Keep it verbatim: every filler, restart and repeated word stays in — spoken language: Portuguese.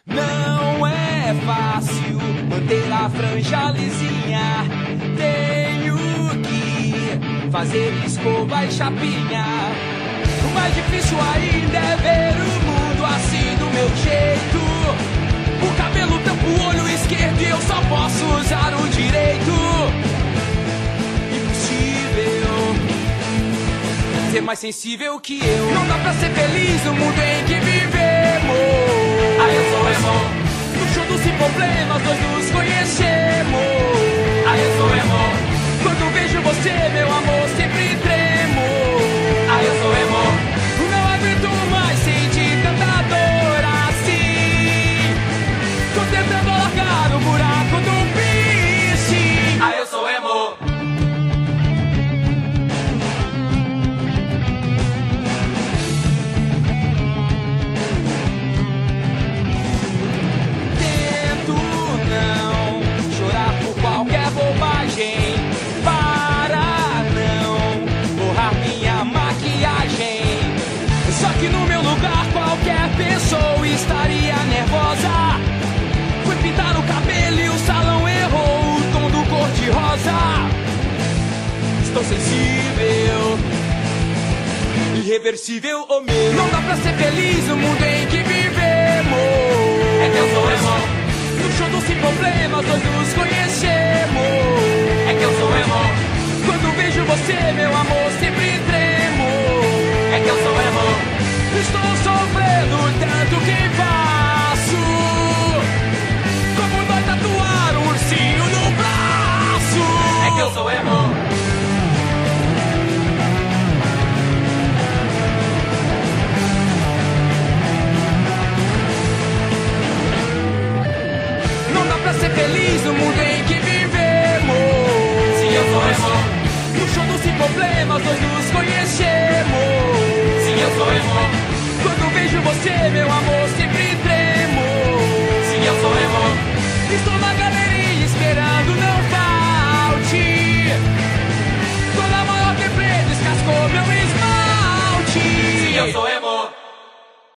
Não é fácil manter a franja lisinha. Tenho que fazer escova e chapinha. O mais difícil ainda é ver o mundo assim do meu jeito. O cabelo tampa o olho esquerdo e eu só posso usar o direito. Impossível ser mais sensível que eu. Não dá pra ser feliz no mundo em que vivemos. Ah, eu sou emo. No show dos Sem Problemas nós nos conhecemos. Ah, eu sou emo. Quando vejo você, meu amor, sempre tremo. Ah, eu sou emo. Não aguento mais sentir tanta dor assim. Tô tentando largar o buraco do piercing. Ah, eu sou emo. Tento não chorar por qualquer bobagem. Para não borrar minha maquiagem. Só que no meu lugar qualquer pessoa estaria nervosa. Fui pintar o cabelo e o salão errou o tom do cor-de-rosa. Estou sensível, irreversível ou meu. Não dá pra ser feliz no mundo em que vivemos. É que eu sou emo. No show dos Sem Problemas nós nos conhecemos. É que eu sou emo. Quando vejo você, meu amor, sempre tremo. É que eu sou emo. Estou sofrendo tanto que faço. Como dói tatuar um ursinho no braço. É que eu sou emo. Não dá pra ser feliz